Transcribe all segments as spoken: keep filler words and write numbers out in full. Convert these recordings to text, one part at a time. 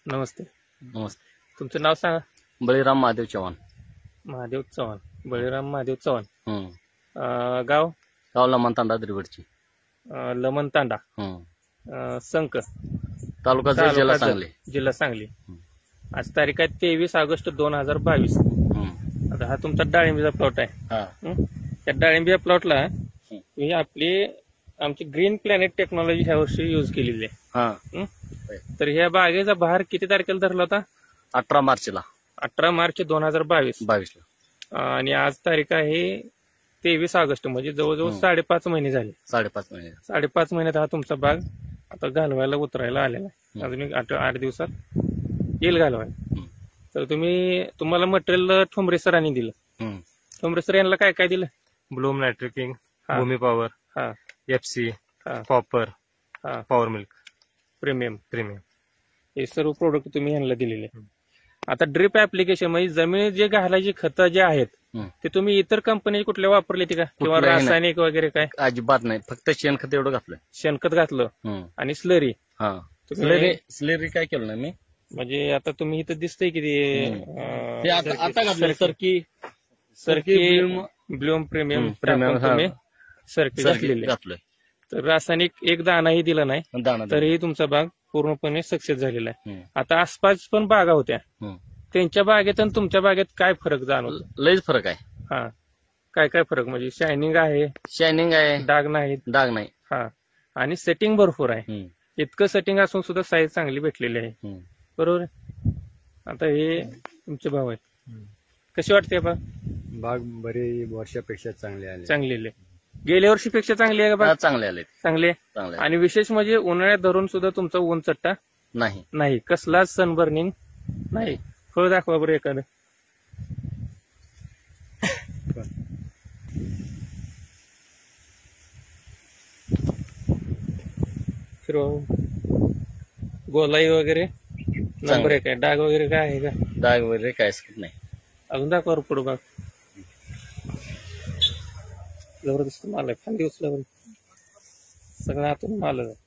नमस्ते. नमस्ते. तुमचं नाव सांगा. बळीराम महादेव चव्हाण. महादेव चव्हाण. बळीराम महादेव चव्हाण. हम्म. अं, गाव गावला म्हणतांडा द्रिवडची. अं, लमण तांडा. हम्म. अं, संक तालुका जत, तालुका जिल्हा जत, सांगली. जिल्हा सांगली. आज तारीख आहे तेवीस ऑगस्ट दोन हजार बावीस. हम्म. आता हा तुमचा डाळिंबीचा प्लॉट आहे. हा. हं? त्या डाळिंबीच्या प्लॉटला ही आपली आमची ग्रीन प्लॅनेट टेक्नॉलॉजी ह्या वर्षी युज केलेली आहे. हा. हं? तर ह्या बागेचा बहार किती तारखेला धरला होता? अठरा मार्चला अठरा मार्च दोन हजार बावीस. बावीसला आणि आज तारीख आहे तेवीस ऑगस्ट, म्हणजे जवळजवळ हं. साडेपाच महिने झाले. साडेपाच महिने. साडेपाच महिन्यात हा तुमचा बाग आता घालवायला उतरायला आलेला आहे. हं. अजून एक आठ आठ दिवसात येईल घालवायला. हं. तर तुम्ही तुम्हाला मटेरियल ठोंबरे सरांनी दिलं. हम्म. ठोंबरे सर यांना काय काय दिलं? ब्लूम नायट्रिकिंग, हा. भूमी पॉवर, हा एफसी, हा कॉपर, हा पॉवर मिल्क प्रीमियम, प्रीमियम. हे सर्व प्रोडक्ट तुम्ही यांना दिलेले. आता ड्रिप ऍप्लिकेशन म्हणजे जमिनीत जे घालायची खतं जे आहेत हं. ते तुम्ही इतर कंपनी कुठल्या वापरले ते का, किंवा कुठल्याही नाही. रासायनिक वगैरे काय? अजिबात नाही, फक्त शेणखत एवढं घातलंय. शेणखत घातलं हम्म. आणि स्लरी. हा. तुम्ही- स्लेरी स्लेरी काय केलं नाही मी. म्हणजे आता तुम्ही इथं दिसतंय की ते हम्म. अं, ते आता आता घातलं सरकी सरकी ब्लूम- ब्लूम प्रीमियम हम्म, प्रीमियम, टाकून हा. तुम्ही सरकी सरकी घातलेली. घातलंय. तर रासायनिक एक दाणाही दिला नाही, दाणा तरीही तुमचा बाग पूर्णपणे सक्सेस झालेला आहे. हम्म. आता आसपास पण बागा होत्या, हम्म. त्यांच्या बागेत आणि तुमच्या बागेत काय फरक जाणवतो? लयच फरक आहे. हा, काय काय फरक? म्हणजे शायनिंग आहे, शायनिंग आहे, डाग नाहीत. डाग नाही. हा, आणि सेटिंग भरपूर आहे. हम्म. इतकं सेटिंग असून सुद्धा साईज चांगली भेटलेली आहे. हम्म. बरोबर आहे? आता हे तुमचे भाऊ आहेत, कशी वाटते बाग? बाग बरी वर्षापेक्षा चांगली आली. चांगलेली आहे. गेल्या वर्षीपेक्षा चांगली आहे का हा, बाग? चांगले आले. चांगली आहे. चांगले आले. आणि विशेष म्हणजे उन्हाळ्यात धरून सुद्धा तुमचा ऊन चट्टा नाही. नाही, कसलाच सनबर्निंग नाही. फळ दाखवा बरं एखादं. फिरवा. गोलाई वगैरे नंबर एक आहे. डाग वगैरे काय आहे का? डाग वगैरे काहीच नाही. अजून दाखवा बरं पुढं बाग. जबरदस्त माल आहे. खाली उचल्यावर सगळं आतून माल आहे.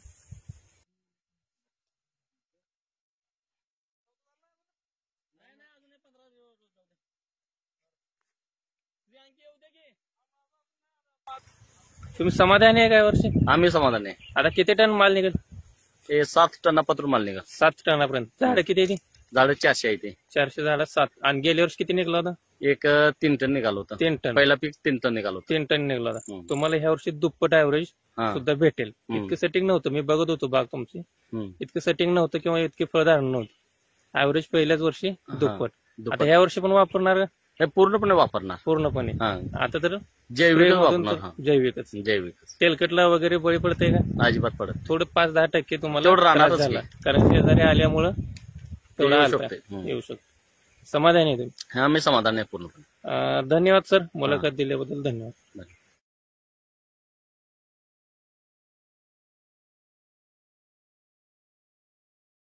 तुम्ही समाधानी आहे का वर्षी? आम्ही समाधान आहे. आता किती टन माल निघेल? हे सात टना पत्र माल निघा. सात टनापर्यंत. झाडं किती आहे ती? झाड चारशे आहे ते. चारशे झाडं सात. आणि गेल्या वर्षी किती निघला होता? एक अं, तीन टन निघालं होतं. तीन टन. पहिला पीक तीन टन निघालं होतं. तीन टन निघला होता. हम्म. तुम्हाला ह्या वर्षी दुप्पट ऍव्हरेज हा. सुद्धा भेटेल. हम्म. इतकं सेटिंग नव्हतं, मी बघत होतो बाग तुमची. हम्म. इतकं सेटिंग नव्हतं किंवा इतकी फळधारण नव्हती. ऍव्हरेज पहिल्याच वर्षी दुप्पट. आता दुप्पट. ह्या वर्षी पण वापरणार का? हे पूर्णपणे वापरणार. पूर्णपणे. हा. आता तर जैविक spray मधून वापरणार. तर हा. जैविकच. जैविक तेलकटला वगैरे बळी पडते का? अजिबात पडत. थोडं पाच दहा टक्के तुम्हाला तेवढं त्रास राहणारच झाला, की. कारण शेजारी आल्यामुळं तेवढा येऊ आलता. शकते. हम्म. येऊ शकतो. समाधानी आहे तुम्ही? हा, आम्ही समाधान आहे पूर्णपणे. अं, धन्यवाद सर, मुलाखत दिल्याबद्दल धन्यवाद. धन्यवाद.